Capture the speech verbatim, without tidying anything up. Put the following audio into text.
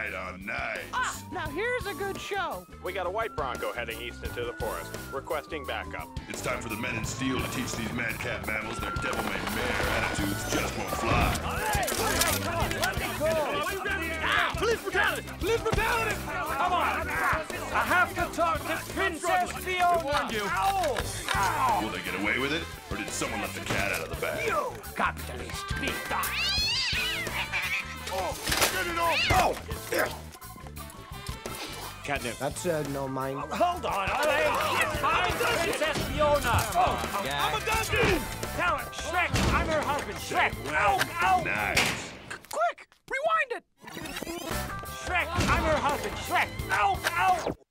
night on night. Ah, now here's a good show. We got a white Bronco heading east into the forest, requesting backup. It's time for the men in steel to teach these madcap mammals their devil-may-mare attitudes just won't fly. Hey, hey, come on, let me go. Ah, police brutality! Police brutality! Come on! I have to talk to Princess Fiona! I warned you. Ow! Ow! Will they get away with it, or did someone let the cat out of the bag? You capitalist! Be done! Oh, get it off! Oh! Here. Catnip. That's uh, no mine. Oh, hold on, Ollie! I'm Princess Fiona! Oh, Yeah. I'm a donkey! Tell her, Shrek, I'm her husband, Shrek! Ow! Ow! Nice. Quick, rewind it. Shrek, I'm her husband, Shrek! Ow! Ow!